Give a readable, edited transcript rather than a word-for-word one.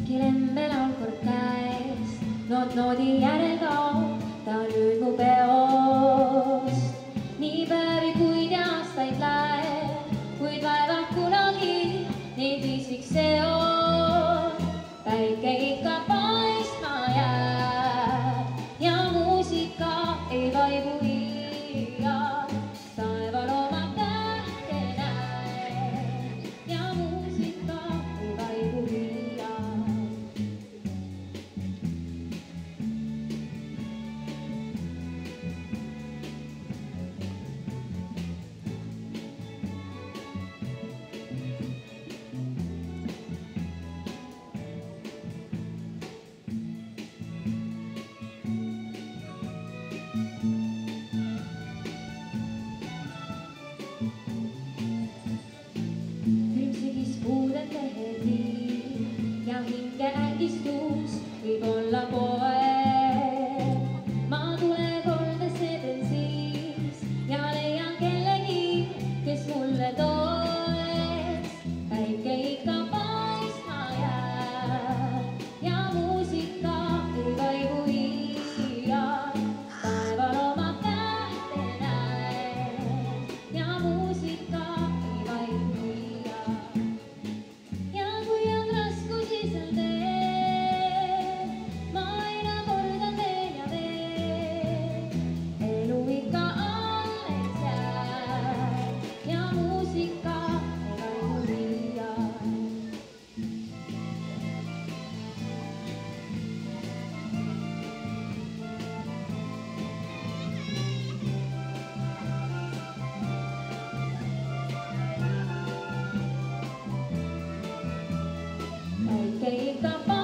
Kilembe laul kord käes, noodi järel kaob ta nüüd mu peost. Nii päevi, kuid ja aastaid läheb, kuid vaevalt kunagi neid viisiks seon. Päike ikka paistma jääb ja muusika ei vaibu iial. Taeval oma tähte näeb ja muusika ei vaibu iial. Ja hinge ängistus võib olla poeg. Ma tulen kolmesse bensiis ja leian kellegi, kes mulle toeks. Päike ikka paistma jääb ja muusika ei vaibu iial. Taeval oma tähte näeb ja muusika ei vaibu iial. Ja kui on raskusi seal teel, ma aina kordan veel ja veel. Elu ikka alles jääb ja muusika ei vaibu iial. Päike ikka